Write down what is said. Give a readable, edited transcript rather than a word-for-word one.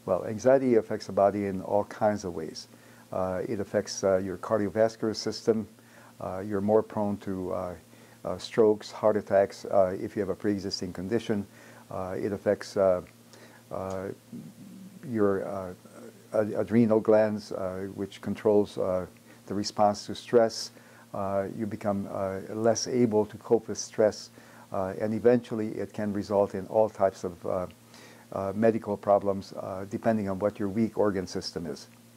Well, anxiety affects the body in all kinds of ways. It affects your cardiovascular system. You're more prone to strokes, heart attacks if you have a pre-existing condition. It affects your adrenal glands, which controls the response to stress. You become less able to cope with stress, and eventually it can result in all types of medical problems depending on what your weak organ system is.